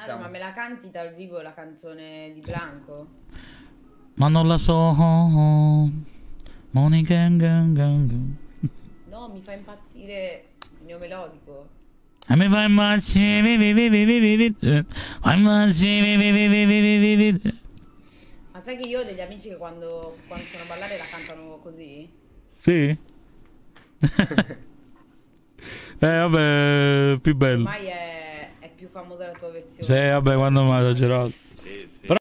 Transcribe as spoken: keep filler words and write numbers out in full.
Nano, ma me la canti dal vivo la canzone di Blanco? Ma non la so. Monica. No, mi fa impazzire il neomelodico. E mi fa impazzire. Ma sai che io ho degli amici che quando, quando sono a ballare la cantano così? Sì? Eh vabbè, più bello. Ormai è, è più famosa la tua versione. Sì, vabbè, quando mi ha esagerato.